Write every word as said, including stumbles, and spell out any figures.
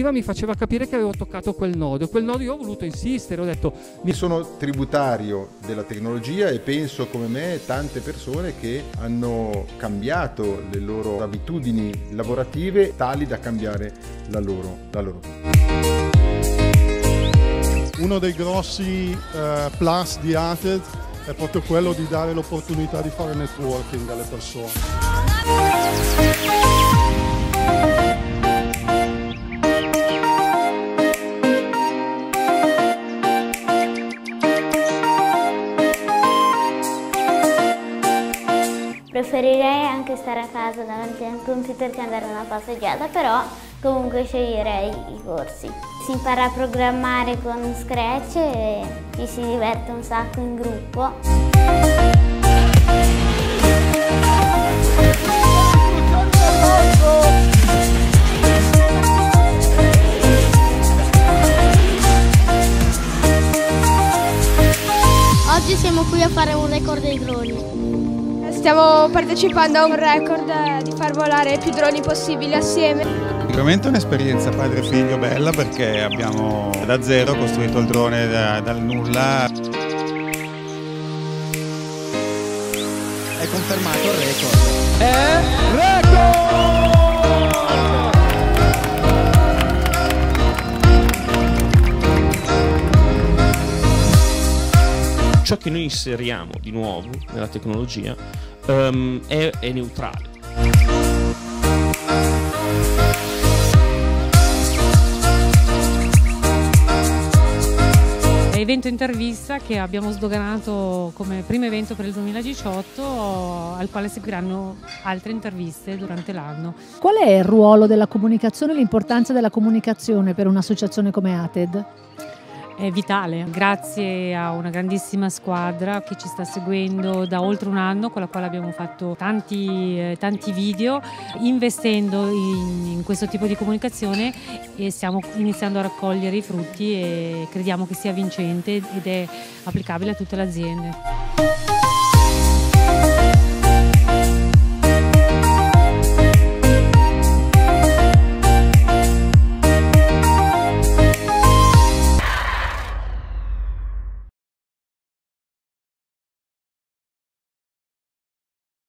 narrativa mi faceva capire che avevo toccato quel nodo, quel nodo io ho voluto insistere, ho detto... Mi sono tributario della tecnologia e penso come me tante persone che hanno cambiato le loro abitudini lavorative tali da cambiare la loro, la loro vita. Uno dei grossi eh, plus di ATED è proprio quello di dare l'opportunità di fare networking alle persone. Preferirei anche stare a casa davanti al computer che andare a una passeggiata, però comunque sceglierei i corsi. Si impara a programmare con Scratch e ci si diverte un sacco in gruppo. Oggi siamo qui a fare un record dei droni. Stiamo partecipando a un record di far volare più droni possibili assieme. Sicuramente è un'esperienza padre e figlio bella perché abbiamo da zero costruito il drone da, dal nulla. È confermato il record. È record! Ciò che noi inseriamo di nuovo nella tecnologia um, è, è neutrale. Evento intervista che abbiamo sdoganato come primo evento per il duemiladiciotto, al quale seguiranno altre interviste durante l'anno. Qual è il ruolo della comunicazione e l'importanza della comunicazione per un'associazione come ATED? È vitale, grazie a una grandissima squadra che ci sta seguendo da oltre un anno, con la quale abbiamo fatto tanti, eh, tanti video, investendo in, in questo tipo di comunicazione, e stiamo iniziando a raccogliere i frutti e crediamo che sia vincente ed è applicabile a tutte le aziende.